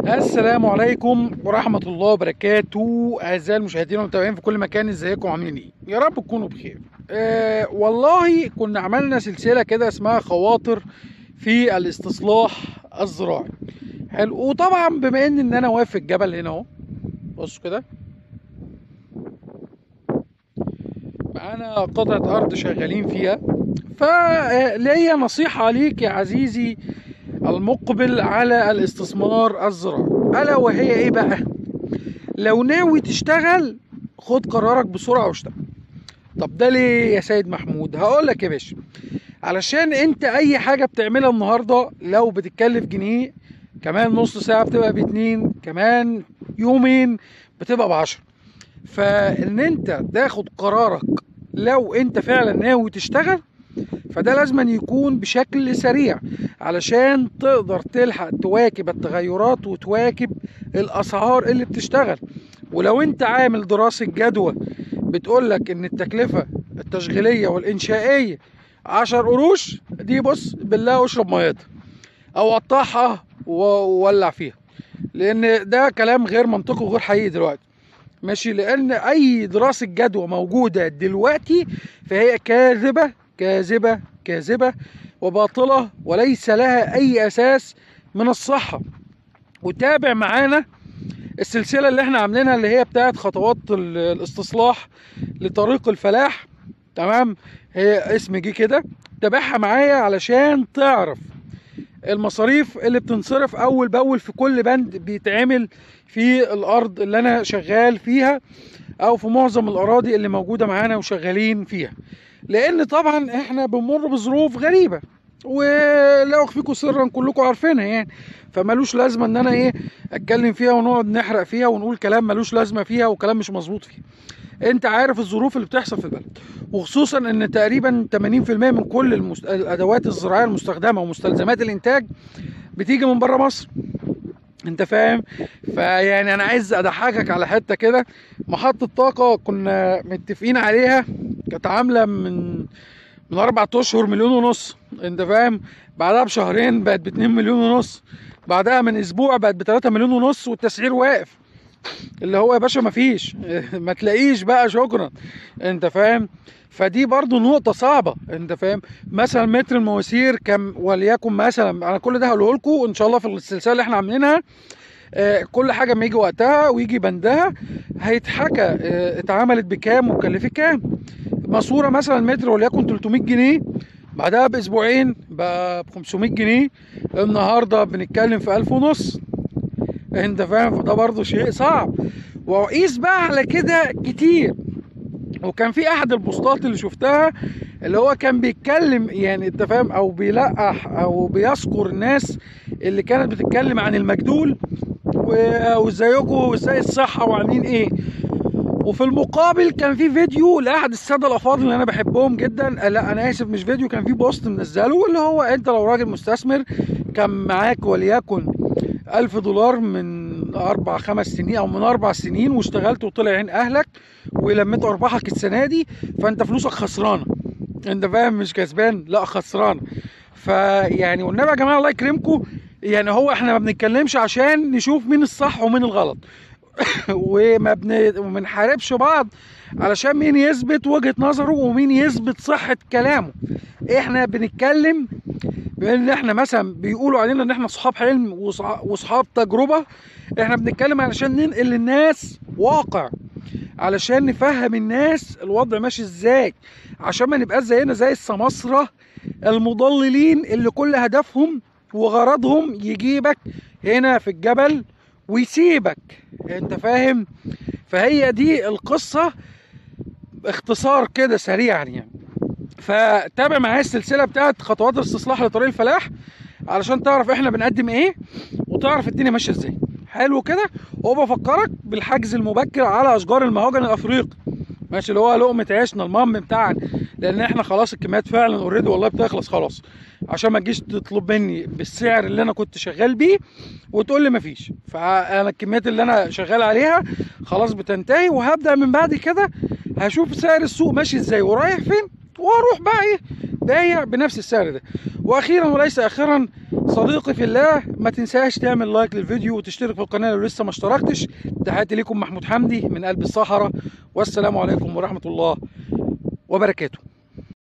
السلام عليكم ورحمة الله وبركاته. أعزائي المشاهدين والمتابعين في كل مكان، ازيكم عاملين ايه؟ يا رب تكونوا بخير. والله كنا عملنا سلسلة كده اسمها خواطر في الاستصلاح الزراعي. حلو. وطبعا بما ان انا واقف في الجبل هنا اهو، بصوا كده معانا قطعة أرض شغالين فيها. فليا نصيحة ليك يا عزيزي المقبل على الاستثمار الزراعي، ألا وهي إيه بقى؟ لو ناوي تشتغل خد قرارك بسرعة واشتغل. طب ده ليه يا سيد محمود؟ هقول لك يا باشا، علشان انت اي حاجة بتعملها النهاردة لو بتتكلف جنيه، كمان نص ساعة بتبقى ب2، كمان يومين بتبقى ب10. فان انت تاخد قرارك لو انت فعلا ناوي تشتغل، فده لازم يكون بشكل سريع علشان تقدر تلحق تواكب التغيرات وتواكب الاسعار اللي بتشتغل. ولو انت عامل دراسة جدوى بتقولك ان التكلفة التشغيلية والانشائية 10 قروش، دي بص بالله واشرب ميتها او قطعها وولع فيها، لان ده كلام غير منطقي وغير حقيقي دلوقتي. ماشي، لان اي دراسة جدوى موجودة دلوقتي فهي كاذبة كاذبة كاذبة وباطلة وليس لها اي اساس من الصحة. وتابع معانا السلسلة اللي احنا عاملينها اللي هي بتاعت خطوات الاستصلاح لطريق الفلاح، تمام؟ هي اسم جه كده، تابعها معايا علشان تعرف المصاريف اللي بتنصرف اول باول في كل بند بيتعمل في الارض اللي انا شغال فيها او في معظم الاراضي اللي موجودة معانا وشغالين فيها. لان طبعا احنا بنمر بظروف غريبة ولا اخفيكم سرا كلكم عارفينها يعني، فمالوش لازمه ان انا اتكلم فيها ونقعد نحرق فيها ونقول كلام مالوش لازمه فيها وكلام مش مظبوط فيها. انت عارف الظروف اللي بتحصل في البلد، وخصوصا ان تقريبا 80% من كل الادوات الزراعيه المستخدمه ومستلزمات الانتاج بتيجي من بره مصر، انت فاهم؟ فيعني انا عايز اضحكك على حته كده. محطه طاقه كنا متفقين عليها كانت عامله من 4 اشهر 1.5 مليون، انت فاهم؟ بعدها بشهرين بقت ب2 مليون ونص، بعدها من اسبوع بقت ب3 مليون ونص والتسعير واقف. اللي هو يا باشا مفيش ما تلاقيش بقى، شكرا، انت فاهم؟ فدي برضو نقطة صعبة، انت فاهم؟ مثلا متر المواسير كم وليكن، مثلا انا كل ده هقوله لكم ان شاء الله في السلسلة اللي احنا عاملينها. كل حاجة ما يجي وقتها ويجي بندها هيتحكى اتعملت بكام وكلفت كام. ماسورة مثلا متر وليكن 300 جنيه، بعدها باسبوعين بقى ب500 جنيه، النهارده بنتكلم في 1000 ونص، انت فاهم؟ فده برضو شيء صعب. وقيس بقى على كده كتير. وكان في احد البوستات اللي شفتها اللي هو كان بيتكلم، يعني انت فاهم، او بيلقح او بيذكر الناس اللي كانت بتتكلم عن المجدول وازيكم وازاي الصحة وعاملين ايه. وفي المقابل كان في فيديو لاحد الساده الافاضل اللي انا بحبهم جدا، لا انا اسف مش فيديو، كان في بوست منزله اللي هو انت لو راجل مستثمر كان معاك وليكن $1000 من 4-5 سنين او من 4 سنين واشتغلت وطلع عين اهلك ولميت ارباحك السنه دي، فانت فلوسك خسرانه، انت فاهم؟ مش كسبان، لا خسرانه. فيعني والنبي يا جماعه الله يكرمكم، يعني هو احنا ما بنتكلمش عشان نشوف مين الصح ومين الغلط وما بنحاربش بعض علشان مين يثبت وجهة نظره ومين يثبت صحة كلامه. احنا بنتكلم بان احنا مثلا بيقولوا علينا ان احنا صحاب حلم وصحاب تجربة، احنا بنتكلم علشان ننقل للناس واقع، علشان نفهم الناس الوضع ماشي ازاي، عشان ما نبقاش زينا زي السماسرة المضللين اللي كل هدفهم وغرضهم يجيبك هنا في الجبل ويسيبك، انت فاهم؟ فهي دي القصة باختصار كده سريعا يعني. فتابع معايا السلسلة بتاعت خطوات الاستصلاح لطريق الفلاح علشان تعرف احنا بنقدم ايه وتعرف الدنيا ماشية ازاي. حلو كده. وبفكرك بالحجز المبكر على اشجار المهوجن الافريقي، ماشي؟ اللي هو لقمة عيشنا المهم بتاعنا، لان احنا خلاص الكميات فعلا اوريدي والله بتخلص خلاص، عشان ما تجيش تطلب مني بالسعر اللي انا كنت شغال بيه وتقول لي مفيش. فانا الكميات اللي انا شغال عليها خلاص بتنتهي، وهبدا من بعد كده هشوف سعر السوق ماشي ازاي ورايح فين، واروح بقى بايع بنفس السعر ده. واخيرا وليس اخرا صديقي في الله، ما تنساش تعمل لايك للفيديو وتشترك في القناه لو لسه ما اشتركتش. تحياتي لكم، محمود حمدي من قلب الصحراء، والسلام عليكم ورحمه الله وبركاته.